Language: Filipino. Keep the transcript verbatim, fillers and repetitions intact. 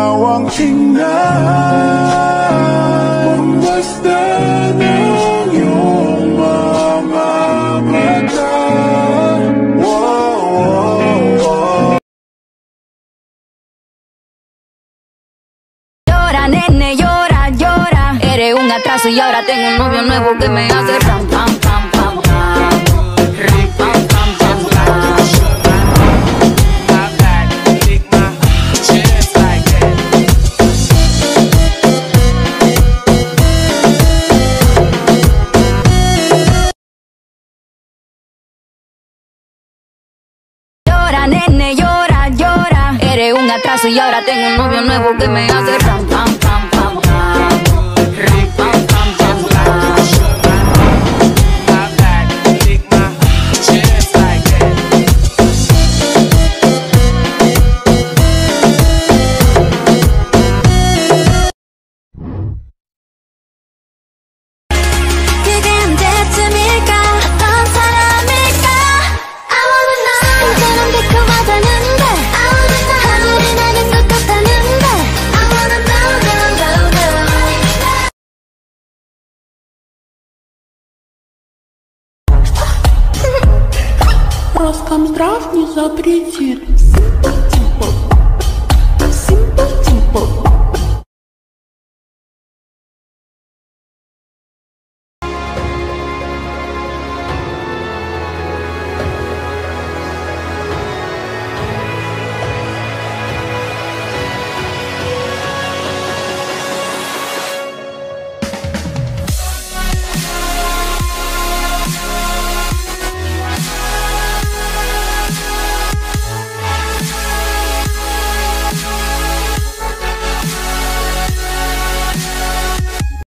ginawang tingnan, basta ng iyong mga mata. Llora, nene, llora, llora. Eres un atraso y ahora tengo un novio nuevo que me hace ram, pam, pam, pam, pam. Ram, pam, pam, pam, pam. Llora, nene, llora, llora. Eres un atraso y ahora tengo un novio nuevo que me hace ram, pam, pam, pam, pam. Ram, pam, pam, pam, pam. 그게 언제쯤일까? 어떤 사람일까? I wanna know. 언제나 달콤하다는데 I wanna know. 하늘이 나는 똑같다는데 I wanna know, know, know, know. Роскомздрав не запретит.